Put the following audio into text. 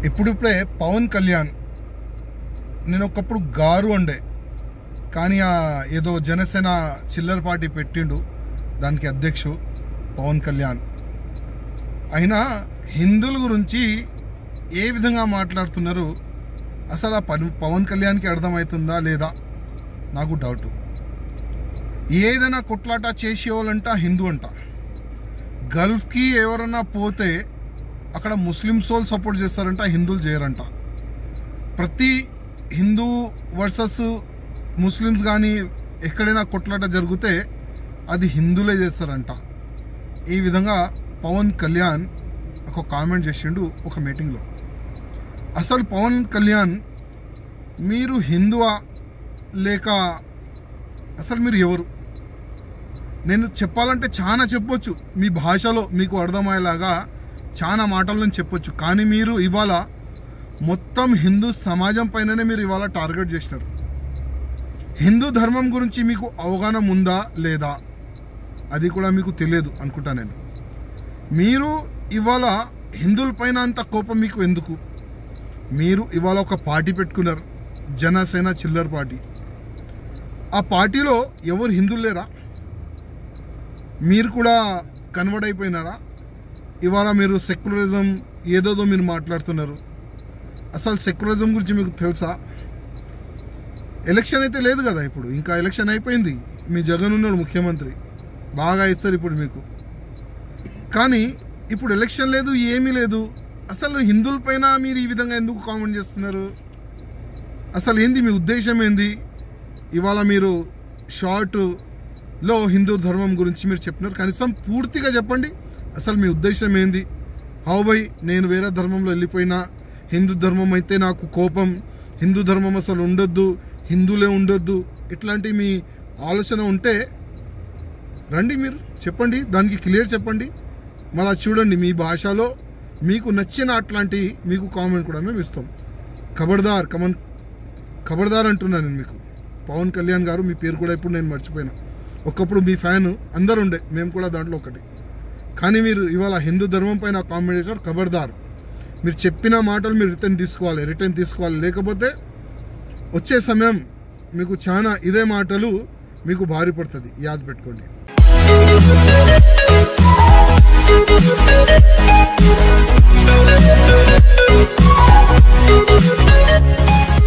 ఇప్పుడిప్పుడే పవన్ కళ్యాణ్ నేను ఒకప్పుడు గారు అండే కానీ ఏదో జనసేన చిల్లర పార్టీ పెట్టిండు దానికి అధ్యక్షుడు పవన్ కళ్యాణ్ అయినా హిందువుల గురించి ఏ విధంగా మాట్లాడుతున్నారు అసలు ఆ పవన్ కళ్యాణ్కి అర్థమవుతుందా లేదా నాకు డౌట్. ఏదైనా కొట్లాట చేసేవాళ్ళంట హిందూ అంట, గల్ఫ్కి ఎవరన్నా పోతే అక్కడ ముస్లిమ్స్ వాళ్ళు సపోర్ట్ చేస్తారంట, హిందువులు చేయరంట. ప్రతి హిందూ వర్సెస్ ముస్లిమ్స్ కానీ ఎక్కడైనా కొట్లాట జరిగితే అది హిందువులే చేస్తారంట. ఈ విధంగా పవన్ కళ్యాణ్ ఒక కామెంట్ చేసిండు ఒక మీటింగ్లో. అసలు పవన్ కళ్యాణ్ మీరు హిందువా లేక అసలు మీరు ఎవరు? నేను చెప్పాలంటే చాలా చెప్పొచ్చు, మీ భాషలో మీకు అర్థమయ్యేలాగా చాలా మాటలను చెప్పొచ్చు. కానీ మీరు ఇవాళ మొత్తం హిందూ సమాజం పైననే మీరు ఇవాళ టార్గెట్ చేసినారు. హిందూ ధర్మం గురించి మీకు అవగాహన ఉందా లేదా అది కూడా మీకు తెలియదు అనుకుంటా నేను. మీరు ఇవాళ హిందువుల పైన అంత కోపం మీకు ఎందుకు? మీరు ఇవాళ ఒక పార్టీ పెట్టుకున్నారు, జనసేన చిల్లర పార్టీ. ఆ పార్టీలో ఎవరు హిందువులు లేరా? మీరు కూడా కన్వర్ట్ అయిపోయినారా? ఇవాళ మీరు సెక్యులరిజం ఏదోదో మీరు మాట్లాడుతున్నారు. అసలు సెక్యులరిజం గురించి మీకు తెలుసా? ఎలక్షన్ అయితే లేదు కదా, ఇప్పుడు ఇంకా ఎలక్షన్ అయిపోయింది. మీ జగన్ ఉన్నాడు ముఖ్యమంత్రి, బాగా ఇస్తారు ఇప్పుడు మీకు. కానీ ఇప్పుడు ఎలక్షన్ లేదు, ఏమీ లేదు. అసలు హిందువుల పైన మీరు ఈ విధంగా ఎందుకు కామెంట్ చేస్తున్నారు? అసలు ఏంది మీ ఉద్దేశం ఏంది? ఇవాళ మీరు షార్ట్లో హిందూ ధర్మం గురించి మీరు చెప్పినారు, కనీసం పూర్తిగా చెప్పండి. అసలు మీ ఉద్దేశం ఏంది? హౌ బై నేను వేరే ధర్మంలో వెళ్ళిపోయినా హిందూ ధర్మం అయితే నాకు కోపం, హిందూ ధర్మం అసలు ఉండొద్దు, హిందువులే ఉండొద్దు, ఇట్లాంటి మీ ఆలోచన ఉంటే రండి మీరు చెప్పండి, దానికి క్లియర్ చెప్పండి. మళ్ళీ చూడండి మీ భాషలో మీకు నచ్చిన అట్లాంటి మీకు కామెంట్ కూడా మేము ఇస్తాం. ఖబర్దార్ అంటున్నాను నేను మీకు. పవన్ కళ్యాణ్ గారు మీ పేరు కూడా ఇప్పుడు నేను మర్చిపోయినా. ఒకప్పుడు మీ ఫ్యాన్ అందరు ఉండే, మేము కూడా దాంట్లో ఒకటి. కానీ మీరు ఇవాళ హిందూ ధర్మం పైన కామెంట్ చేశారు. ఖబర్దార్, మీరు చెప్పిన మాటలు మీరు రిటర్న్ తీసుకోవాలి. లేకపోతే వచ్చే సమయం మీకు చాలా ఇదే మాటలు మీకు భారీ పడుతుంది, యాద్ పెట్టుకోండి.